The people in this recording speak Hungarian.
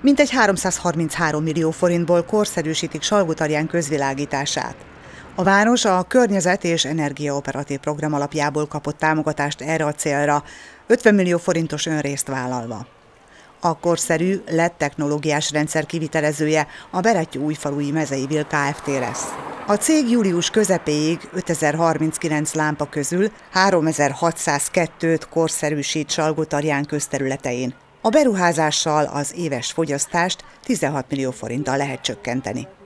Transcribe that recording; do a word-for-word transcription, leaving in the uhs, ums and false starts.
Mintegy háromszázharminchárom millió forintból korszerűsítik Salgótarján közvilágítását. A város a Környezet és Energia Operatív Program alapjából kapott támogatást erre a célra, ötven millió forintos önrészt vállalva. A korszerű el é dé technológiás rendszer kivitelezője a Berettyóújfalui Mezei Vil Kft. Lesz. A cég július közepéig ötezer-harminckilenc lámpa közül háromezer-hatszázkettőt korszerűsít Salgótarján közterületein. A beruházással az éves fogyasztást tizenhat millió forinttal lehet csökkenteni.